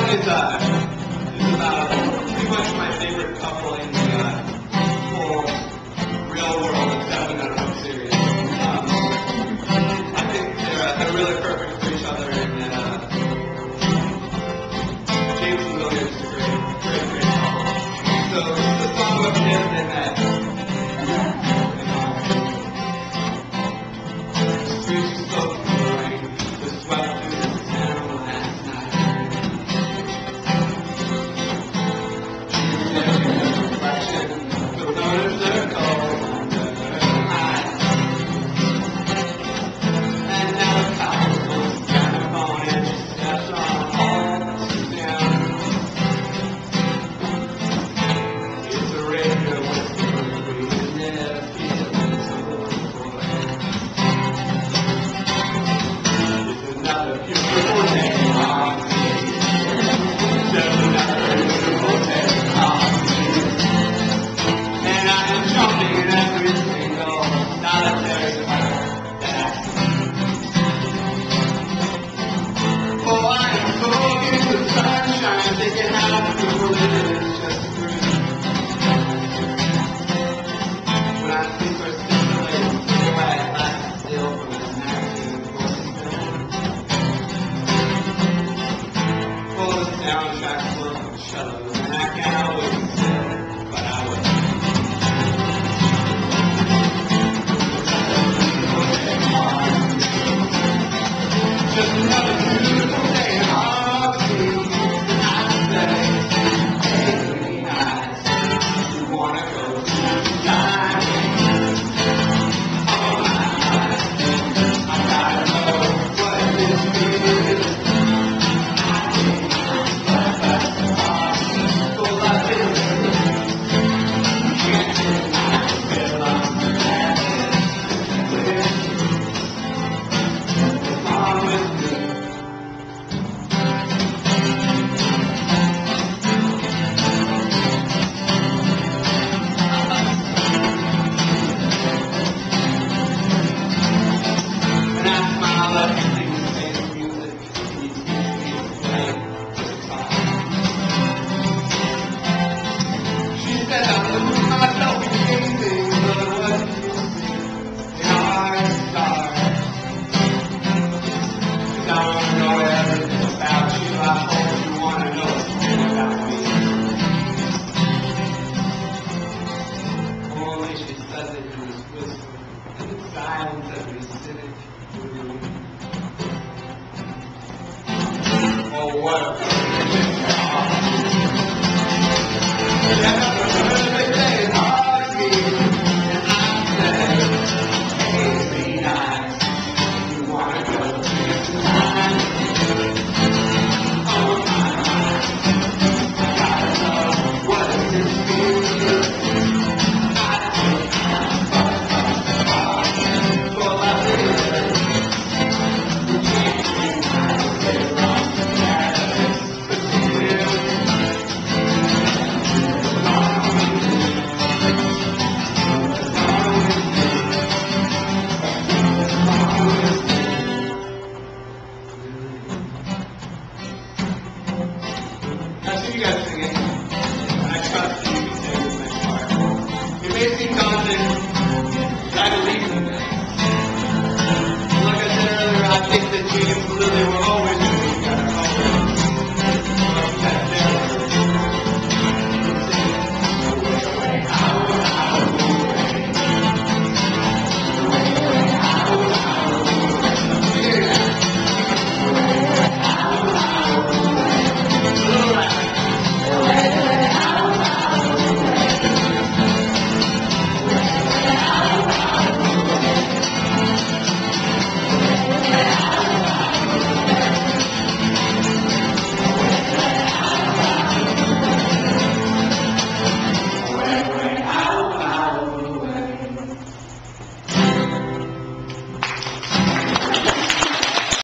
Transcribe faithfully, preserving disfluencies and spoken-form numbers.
is, uh, is about pretty much my favorite couple in the uh, whole real world of Seven and Home series. Um, I think they're, uh, they're really perfect for each other, and uh, James and William is a great, great, great couple. So this is the song about him and that. You guys singing, and I trust that you can sing this next part. It may seem